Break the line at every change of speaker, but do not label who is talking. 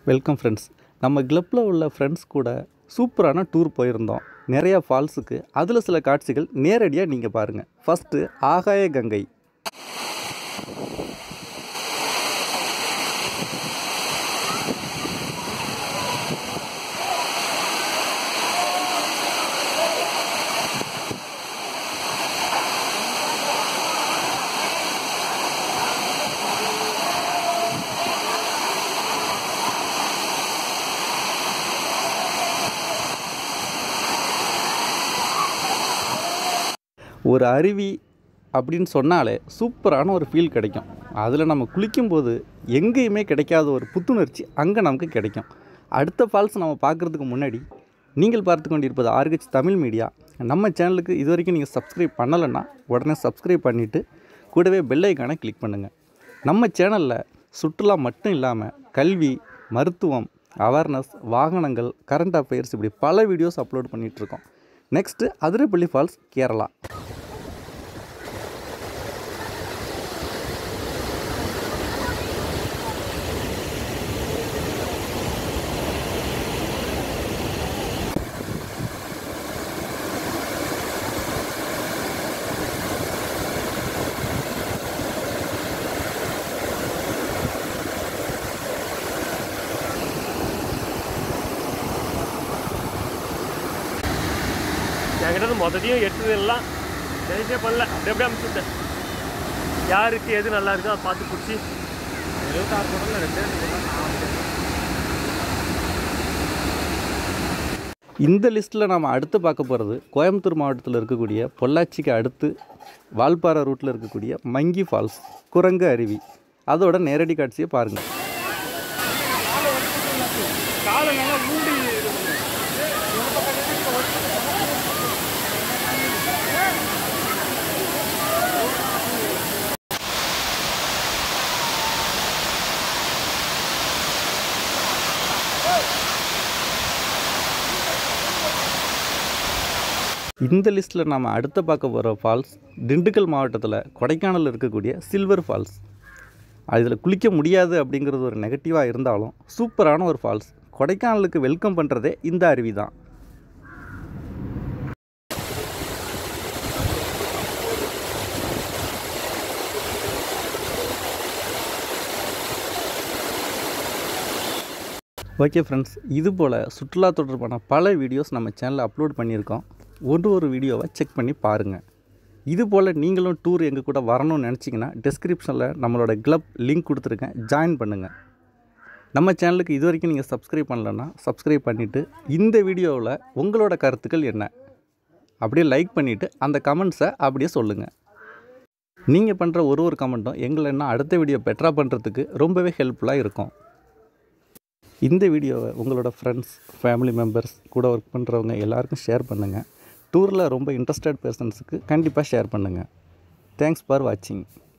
Welcome friends. நம்ம கிளப்பில் உள்ள ஃப்ரெண்ட்ஸ் கூட சூப்பரான டூர் போயிருந்தோம். நிறையா ஃபால்ஸுக்கு. அதில் சில காட்சிகள் நேரடியாக நீங்கள் பாருங்கள். ஃபஸ்ட்டு ஆகாய கங்கை. ஒரு அருவி அப்படின்னு சொன்னாலே சூப்பரான ஒரு ஃபீல் கிடைக்கும். அதில் நம்ம குளிக்கும்போது எங்கேயுமே கிடைக்காத ஒரு புத்துணர்ச்சி அங்கே நமக்கு கிடைக்கும். அடுத்த ஃபால்ஸ் நம்ம பார்க்குறதுக்கு முன்னாடி நீங்கள் பார்த்து கொண்டிருப்பது RH தமிழ் மீடியா. நம்ம சேனலுக்கு இது வரைக்கும் நீங்கள் சப்ஸ்கிரைப் பண்ணலைன்னா உடனே சப்ஸ்கிரைப் பண்ணிவிட்டு கூடவே பெல் ஐக்கானை கிளிக் பண்ணுங்கள். நம்ம சேனலில் சுற்றுலா மட்டும் இல்லாமல் கல்வி, மருத்துவம், அவேர்னஸ், வாகனங்கள், கரண்ட் அஃபேர்ஸ் இப்படி பல வீடியோஸ் அப்லோட் பண்ணிகிட்ருக்கோம். Next Athirappilly falls, Kerala.
என்கிட்ட மொத்தத்தையும் எட்டுதெல்லாம் நினைச்சே பண்ணல. அப்படியே அனுப்பிச்சுட்டேன். யாருக்கு எது நல்லா இருக்கோ அதை பார்த்து பிடிச்சி 26 போட்டோம் 2
இந்த லிஸ்ட்டில் நாம் அடுத்து பார்க்க போகிறது கோயம்புத்தூர் மாவட்டத்தில் இருக்கக்கூடிய பொள்ளாச்சிக்கு அடுத்து வால்பாறை ரூட்டில் இருக்கக்கூடிய மங்கி ஃபால்ஸ், குரங்கு அருவி. அதோட நேரடி காட்சியை பாருங்கள். இந்த லிஸ்ட்டில் நாம் அடுத்து பார்க்க போகிற ஃபால்ஸ் திண்டுக்கல் மாவட்டத்தில் கொடைக்கானல் இருக்கக்கூடிய சில்வர் ஃபால்ஸ். அதில் குளிக்க முடியாது அப்படிங்கிறது ஒரு நெகட்டிவாக இருந்தாலும் சூப்பரான ஒரு ஃபால்ஸ். கொடைக்கானலுக்கு வெல்கம் பண்ணுறதே இந்த அருவி தான். ஓகே ஃப்ரெண்ட்ஸ், இதுபோல் சுற்றுலா தொடர்பான பல வீடியோஸ் நம்ம சேனலில் அப்லோட் பண்ணியிருக்கோம். ஒரு வீடியோவை செக் பண்ணி பாருங்கள். இதுபோல் நீங்களும் டூர் எங்கள் கூட வரணும்னு நினச்சிங்கன்னா டிஸ்கிரிப்ஷனில் நம்மளோட கிளப் லிங்க் கொடுத்துருக்கேன், ஜாயின் பண்ணுங்கள். நம்ம சேனலுக்கு இது வரைக்கும் நீங்கள் சப்ஸ்கிரைப் பண்ணலன்னா சப்ஸ்கிரைப் பண்ணிவிட்டு இந்த வீடியோவில் உங்களோட கருத்துக்கள் என்ன அப்படியே லைக் பண்ணிவிட்டு அந்த கமெண்ட்ஸை அப்படியே சொல்லுங்கள். நீங்கள் பண்ணுற ஒரு கமெண்ட்டும் எங்களை என்ன அடுத்த வீடியோ பெட்டராக பண்ணுறதுக்கு ரொம்பவே ஹெல்ப்ஃபுல்லாக இருக்கும். இந்த வீடியோவை உங்களோட ஃப்ரெண்ட்ஸ், ஃபேமிலி மெம்பர்ஸ் கூட ஒர்க் பண்ணுறவங்க எல்லாருக்கும் ஷேர் பண்ணுங்கள். டூரில் ரொம்ப இன்ட்ரெஸ்டட் பர்சன்ஸுக்கு கண்டிப்பாக ஷேர் பண்ணுங்கள். தேங்க்ஸ் ஃபார் வாட்சிங்.